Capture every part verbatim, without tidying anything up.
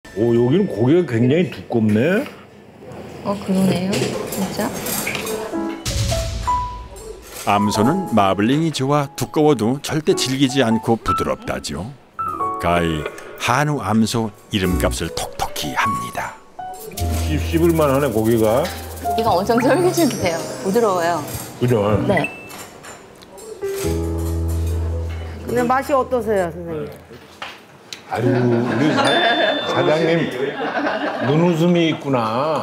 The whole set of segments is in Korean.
오, 여기는 고기가 굉장히 두껍네. 어, 그러네요. 진짜. 암소는 마블링이 좋아 두꺼워도 절대 질기지 않고 부드럽다죠. 가히 한우 암소 이름값을 톡톡히 합니다. 씹, 씹을만 하네, 고기가. 이거 엄청 쫄깃쫄깃해요. 부드러워요. 그죠? 네. 근데 맛이 어떠세요, 선생님? 아유, 우리 사, 사장님 눈웃음이 있구나.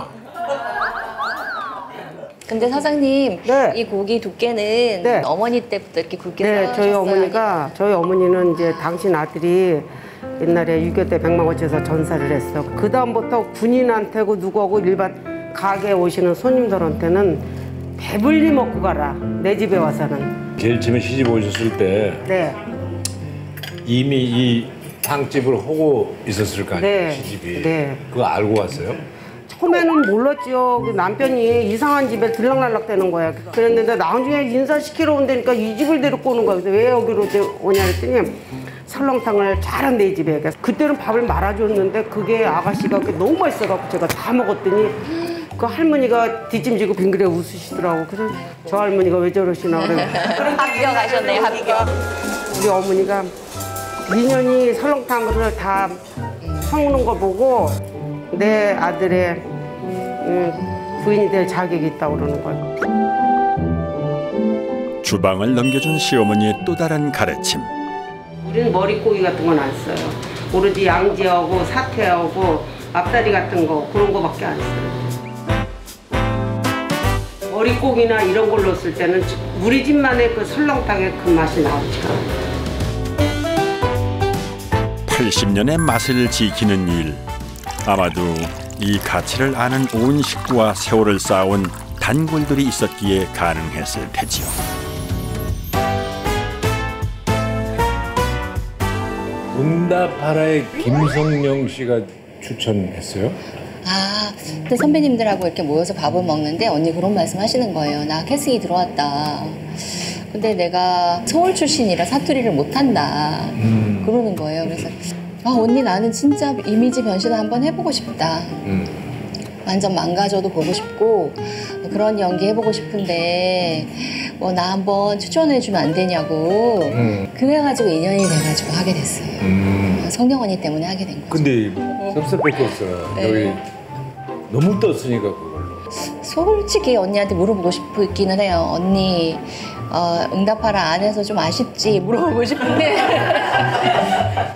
근데 사장님, 네. 이 고기 두께는 네. 어머니 때부터 이렇게 굵게 네, 썰으셨어요? 저희 어머니가, 저희 어머니는 이제 당신 아들이 옛날에 육이오 때 백마고치에서 전사를 했어. 그 다음부터 군인한테고 누구하고 일반 가게에 오시는 손님들한테는 배불리 먹고 가라. 내 집에 와서는. 제일 처음에 시집 오셨을 때 네. 이미 이 탕집을 하고 있었을 거 아니에요, 네. 시집이. 네. 그거 알고 왔어요? 처음에는 몰랐죠. 그 남편이 이상한 집에 들락날락 되는 거야. 그랬는데 나중에 인사시키러 온다니까 이 집을 데리고 오는 거야. 그래서 왜 여기로 오냐 했더니 설렁탕을 잘한 내 집에. 그때는 밥을 말아줬는데 그게 아가씨가 너무 맛있어갖고 제가 다 먹었더니 그 할머니가 뒷짐지고 빙그레 웃으시더라고. 그래서 저 할머니가 왜 저러시나 그래. 합격하셨네요, 합격. 우리 어머니가 민현이 설렁탕을 다 섞는 거 보고 내 아들의 음, 부인이 될 자격이 있다고 그러는 거예요. 주방을 넘겨준 시어머니의 또 다른 가르침. 우리는 머릿고기 같은 건 안 써요. 오로지 양지하고 사태하고 앞다리 같은 거 그런 거밖에 안 써요. 머릿고기나 이런 걸로 쓸 때는 우리 집만의 그 설렁탕의 그 맛이 나오지가 않아요. 팔십 년의 맛을 지키는 일. 아마도 이 가치를 아는 온 식구와 세월을 쌓아온 단골들이 있었기에 가능했을 테지요. 응답하라의 김성령 씨가 추천했어요? 아, 근데 선배님들하고 이렇게 모여서 밥을 먹는데 언니 그런 말씀 하시는 거예요. 나 캐스팅이 들어왔다. 근데 내가 서울 출신이라 사투리를 못한다. 음. 그러는 거예요. 그래서 아, 언니 나는 진짜 이미지 변신을 한번 해보고 싶다. 음. 완전 망가져도 보고 싶고 그런 연기 해보고 싶은데 뭐 나 한번 추천해주면 안 되냐고. 음. 그래가지고 인연이 돼가지고 하게 됐어요. 음. 성경 언니 때문에 하게 된 거죠. 근데 섭섭했겠어. 네. 여기 너무 떴으니까 그걸로. 솔직히 언니한테 물어보고 싶기는 해요. 언니 어, 응답하라 안 해서 좀 아쉽지 물어보고 싶은데